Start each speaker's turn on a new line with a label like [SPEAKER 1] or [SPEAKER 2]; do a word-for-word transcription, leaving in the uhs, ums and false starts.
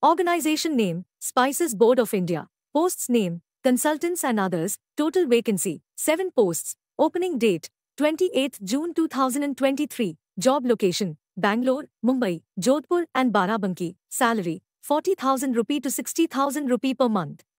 [SPEAKER 1] Organization name, Spices Board of India. Posts name, Consultants and others. Total vacancy, seven posts. Opening date, twenty-eighth June two thousand twenty-three. Job location, Bangalore, Mumbai, Jodhpur and Barabanki. Salary, forty thousand rupee to sixty thousand rupee per month.